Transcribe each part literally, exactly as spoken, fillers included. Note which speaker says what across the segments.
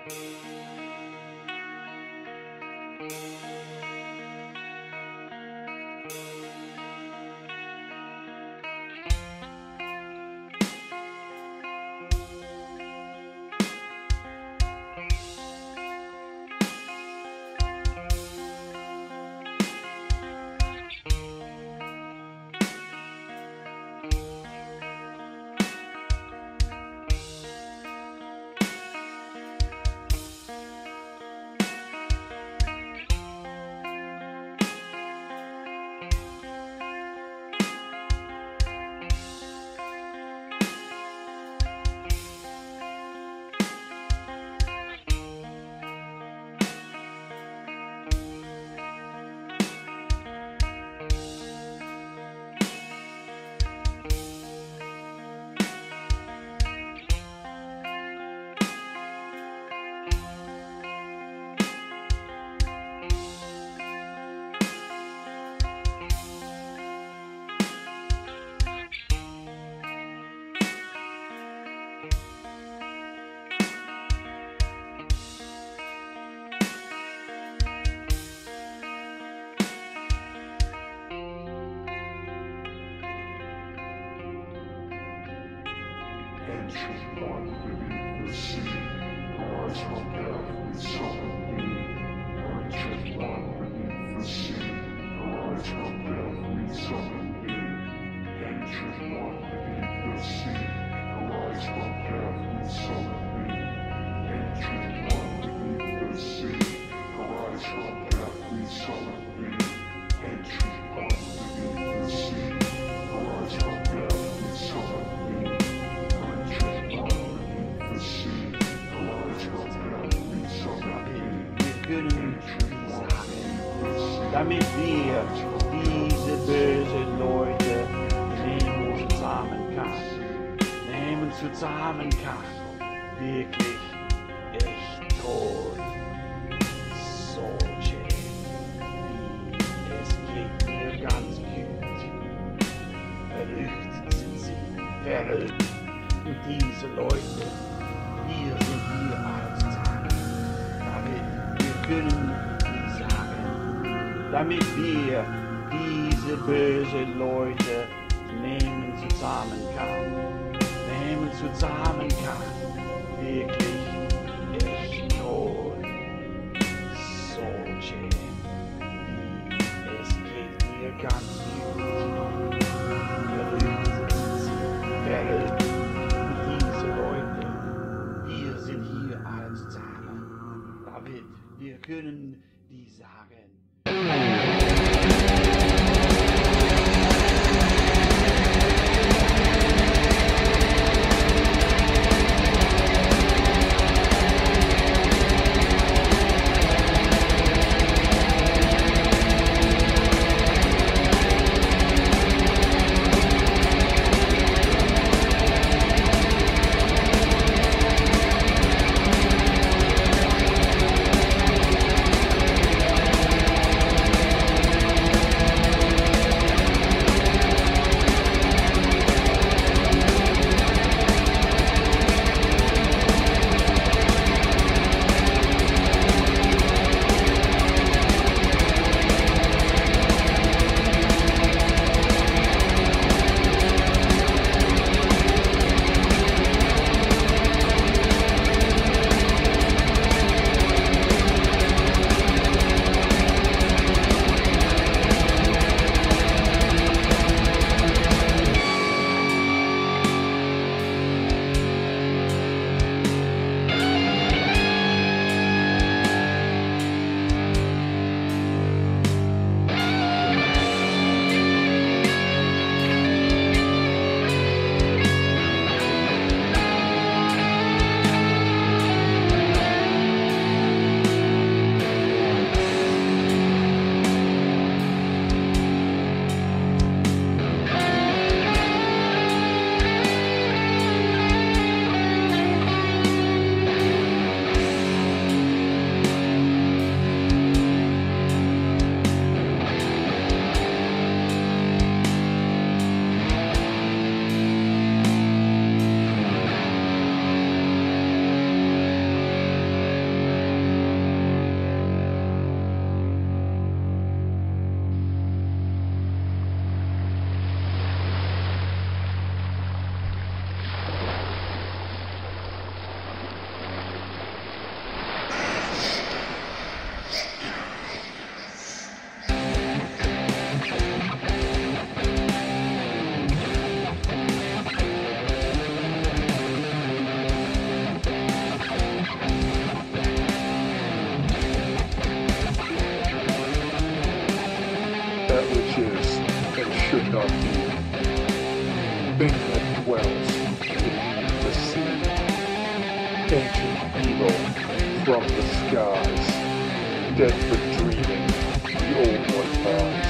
Speaker 1: Ancient one beneath the sea, arise from death with summon thee. Ancient one beneath the sea, arise from death with summon thee. Ancient one beneath the sea, arise from death with summon thee. Ancient one beneath the sea, arise from death with summon thee. Ancient one beneath the sea, arise from death with summon thee.
Speaker 2: Wir können sagen, damit wir diese bösen Leute nehmen zusammen kann, nehmen zusammen kann, wirklich echt toll, so schön, wie es geht mir ganz gut, verrückt sind sie, verrückt, und diese Leute, wir sind hier als Tage, damit wir können sagen, damit wir diese bösen Leute nehmen zusammen kann, nehmen zusammen kann, wirklich echt toll, so schön, wie es geht mir ganz gut, verrückt sind sie, verrückt. David, wir können die sagen.
Speaker 1: should not be. Thing that dwells beneath the sea. Ancient evil from the skies. Dead for dreaming, the old one lies.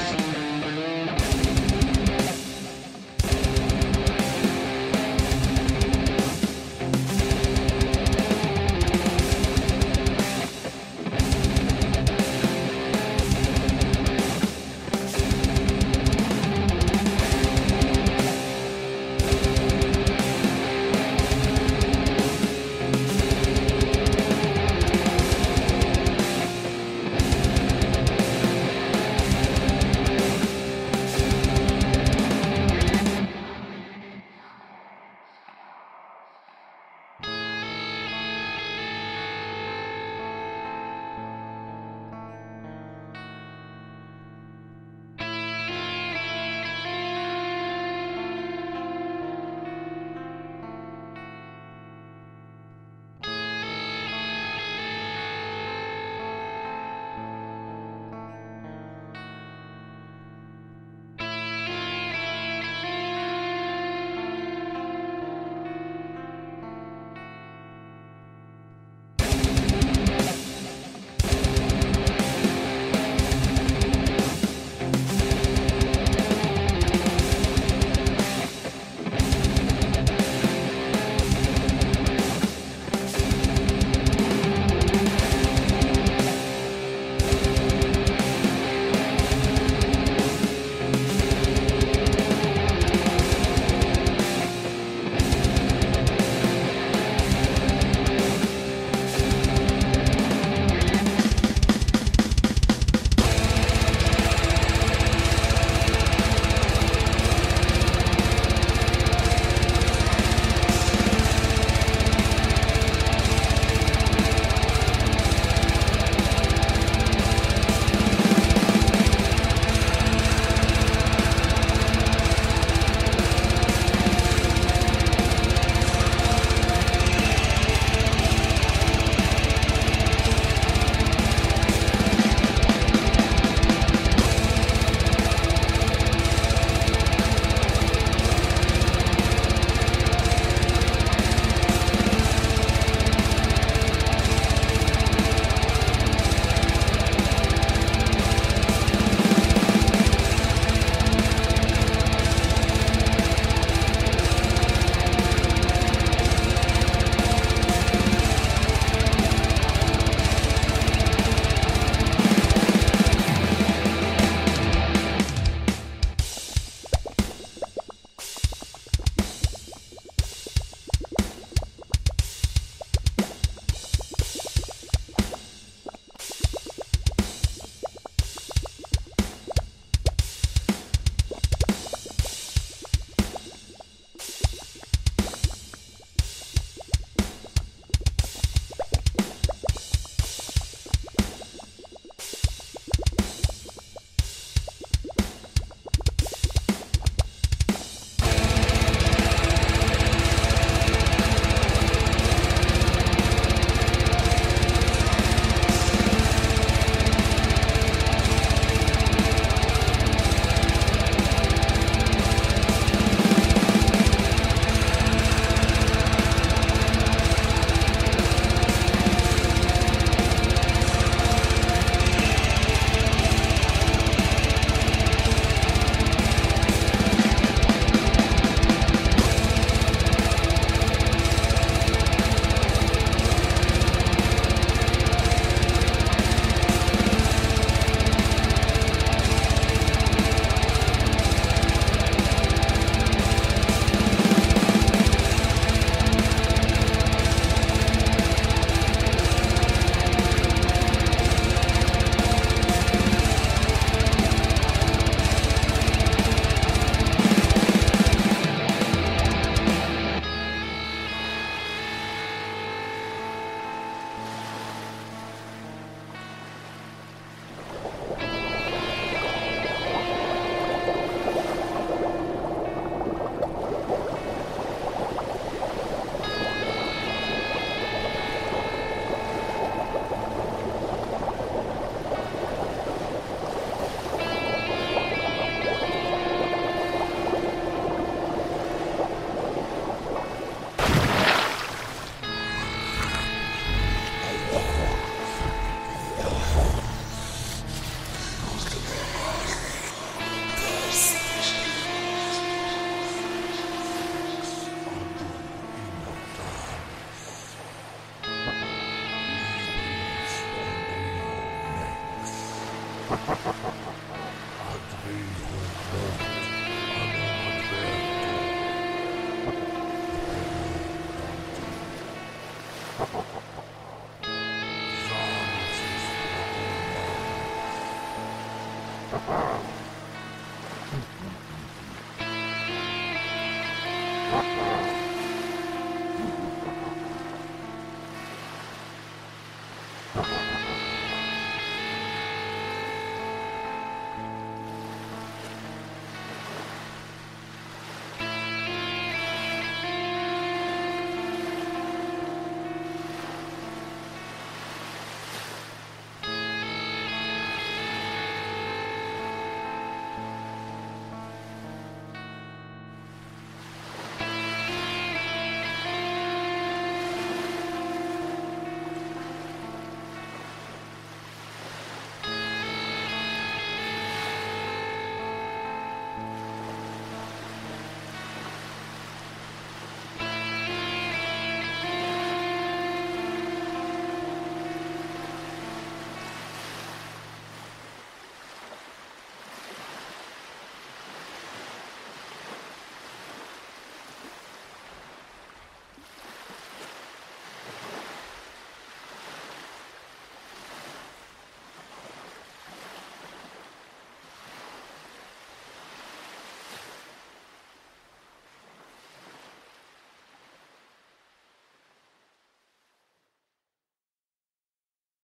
Speaker 1: you